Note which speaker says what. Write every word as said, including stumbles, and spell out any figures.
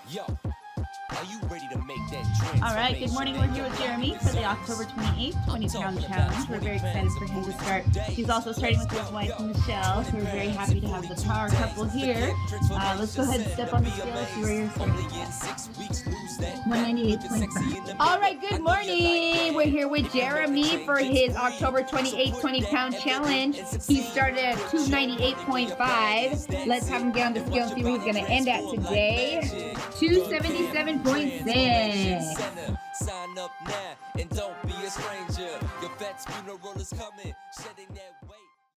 Speaker 1: Yo, are you ready to make that transformation?
Speaker 2: All right, good morning. We're here with Jeremy for the October twenty-eighth twenty pound challenge. We're very excited for him to start. He's also starting with his wife, Michelle, so we're very happy to have the power couple here. Uh, let's go ahead and step on the scale, see where you're starting at. one ninety-eight point five. All right, good morning. We're here with Jeremy for his October twenty-eighth twenty pound challenge. He started at two ninety-eight point five. Let's have him get on the scale and see where he's going to end at today. two seventy-seven point six.
Speaker 1: Sign up now and don't be a stranger. Your vet's funeral is coming, shedding that weight.